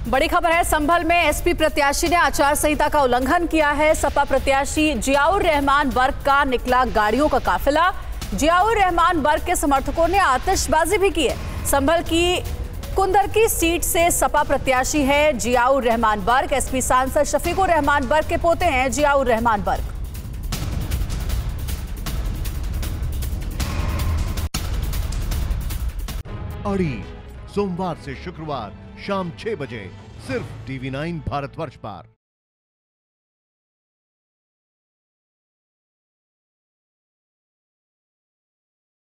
बड़ी खबर है, संभल में एसपी प्रत्याशी ने आचार संहिता का उल्लंघन किया है। सपा प्रत्याशी जियाउर रहमान वर्ग का निकला गाड़ियों का काफिला। जियाउर रहमान वर्ग के समर्थकों ने आतिशबाजी भी की है। संभल की कुंदरकी सीट से सपा प्रत्याशी है जियाउर रहमान वर्ग। एसपी सांसद शफीकुर रहमान वर्ग के पोते हैं जियाउर रहमान वर्ग। अड़ी सोमवार से शुक्रवार शाम 6 बजे सिर्फ TV9 भारतवर्ष पर।